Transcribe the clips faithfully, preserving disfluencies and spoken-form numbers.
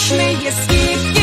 Отличные скидки!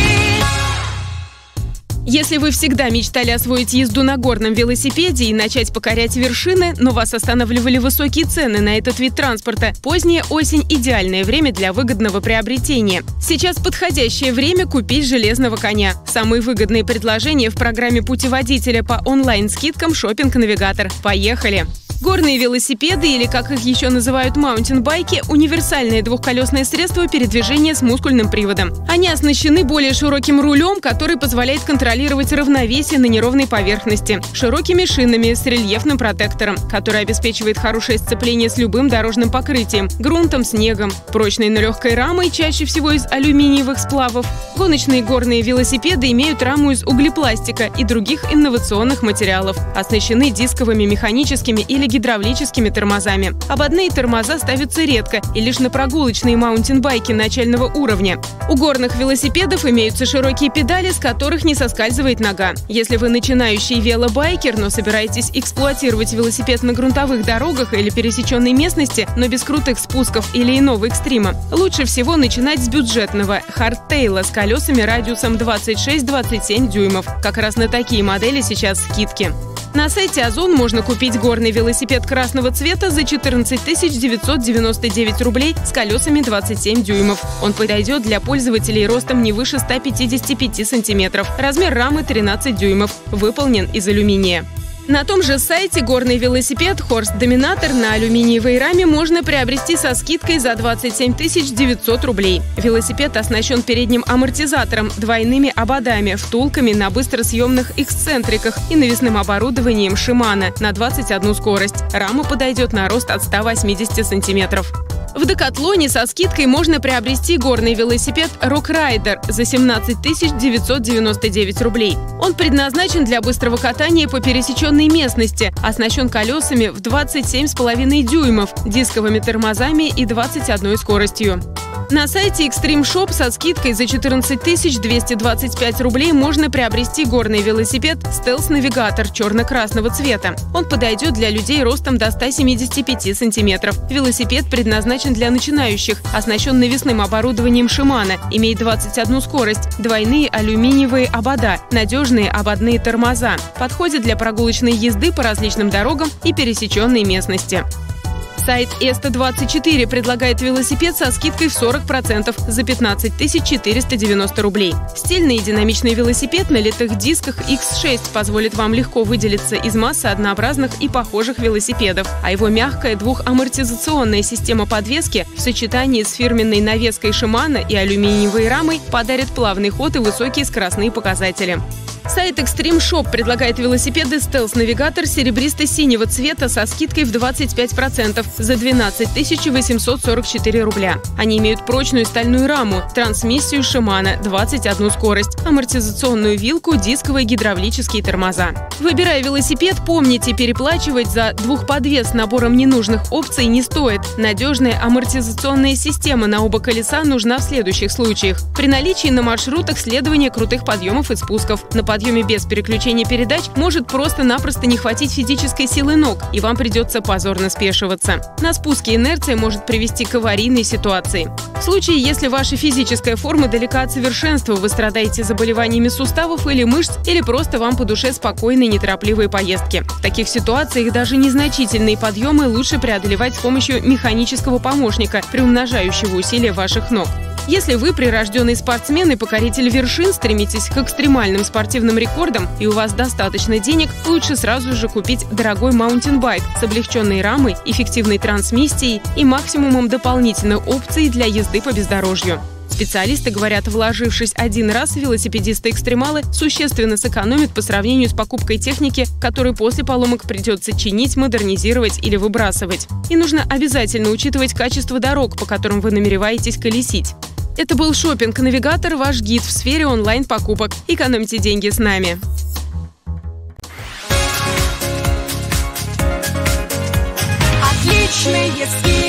Если вы всегда мечтали освоить езду на горном велосипеде и начать покорять вершины, но вас останавливали высокие цены на этот вид транспорта, поздняя осень – идеальное время для выгодного приобретения. Сейчас подходящее время купить железного коня. Самые выгодные предложения в программе путеводителя по онлайн-скидкам «Шопинг-навигатор». Поехали! Горные велосипеды, или как их еще называют маунтинбайки, универсальное двухколесное средство передвижения с мускульным приводом. Они оснащены более широким рулем, который позволяет контролировать равновесие на неровной поверхности, широкими шинами с рельефным протектором, который обеспечивает хорошее сцепление с любым дорожным покрытием, грунтом, снегом, прочной, но легкой рамой, чаще всего из алюминиевых сплавов. Гоночные горные велосипеды имеют раму из углепластика и других инновационных материалов, оснащены дисковыми, механическими или гидравлическими тормозами. Ободные тормоза ставятся редко и лишь на прогулочные маунтинбайки начального уровня. У горных велосипедов имеются широкие педали, с которых не соскальзывает нога. Если вы начинающий велобайкер, но собираетесь эксплуатировать велосипед на грунтовых дорогах или пересеченной местности, но без крутых спусков или иного экстрима, лучше всего начинать с бюджетного хардтейла с колесами радиусом двадцать шесть — двадцать семь дюймов. Как раз на такие модели сейчас скидки. На сайте Озон можно купить горный велосипед красного цвета за четырнадцать тысяч девятьсот девяносто девять рублей с колесами двадцать семь дюймов. Он подойдет для пользователей ростом не выше ста пятидесяти пяти сантиметров. Размер рамы тринадцать дюймов. Выполнен из алюминия. На том же сайте горный велосипед Horst Dominator на алюминиевой раме можно приобрести со скидкой за двадцать семь тысяч девятьсот рублей. Велосипед оснащен передним амортизатором, двойными ободами, втулками на быстросъемных эксцентриках и навесным оборудованием Shimano на двадцать одну скорость. Рама подойдет на рост от ста восьмидесяти сантиметров. В Декатлоне со скидкой можно приобрести горный велосипед Rock Rider за семнадцать тысяч девятьсот девяносто девять рублей. Он предназначен для быстрого катания по пересеченной местности, оснащен колесами в двадцать семь с половиной дюймов, дисковыми тормозами и двадцать одной скоростью. На сайте Extreme Shop со скидкой за четырнадцать тысяч двести двадцать пять рублей можно приобрести горный велосипед Stealth Navigator черно-красного цвета. Он подойдет для людей ростом до ста семидесяти пяти сантиметров. Велосипед предназначен для начинающих, оснащен навесным оборудованием Shimano, имеет двадцать одну скорость, двойные алюминиевые обода, надежные ободные тормоза. Подходит для прогулочной езды по различным дорогам и пересеченной местности. Сайт Эста двадцать четыре предлагает велосипед со скидкой в сорок процентов за пятнадцать тысяч четыреста девяносто рублей. Стильный и динамичный велосипед на литых дисках икс шесть позволит вам легко выделиться из массы однообразных и похожих велосипедов, а его мягкая двухамортизационная система подвески в сочетании с фирменной навеской Shimano и алюминиевой рамой подарит плавный ход и высокие скоростные показатели. Сайт Extreme Shop предлагает велосипеды Stealth Navigator серебристо-синего цвета со скидкой в двадцать пять процентов за двенадцать тысяч восемьсот сорок четыре рубля. Они имеют прочную стальную раму, трансмиссию Shimano, двадцать одну скорость, амортизационную вилку, дисковые гидравлические тормоза. Выбирая велосипед, помните, переплачивать за двухподвес с набором ненужных опций не стоит. Надежная амортизационная система на оба колеса нужна в следующих случаях. При наличии на маршрутах следования крутых подъемов и спусков. На подъеме без переключения передач может просто-напросто не хватить физической силы ног, и вам придется позорно спешиваться. На спуске инерция может привести к аварийной ситуации. В случае, если ваша физическая форма далека от совершенства, вы страдаете заболеваниями суставов или мышц, или просто вам по душе спокойные, неторопливые поездки. В таких ситуациях даже незначительные подъемы лучше преодолевать с помощью механического помощника, приумножающего усилия ваших ног. Если вы прирожденный спортсмен и покоритель вершин, стремитесь к экстремальным спортивным рекордам и у вас достаточно денег, лучше сразу же купить дорогой маунтинбайк с облегченной рамой, эффективной трансмиссией и максимумом дополнительных опций для езды по бездорожью. Специалисты говорят, вложившись один раз, велосипедисты-экстремалы существенно сэкономят по сравнению с покупкой техники, которую после поломок придется чинить, модернизировать или выбрасывать. И нужно обязательно учитывать качество дорог, по которым вы намереваетесь колесить. Это был Шопинг-навигатор, ваш гид в сфере онлайн-покупок. Экономьте деньги с нами. Отличные скидки!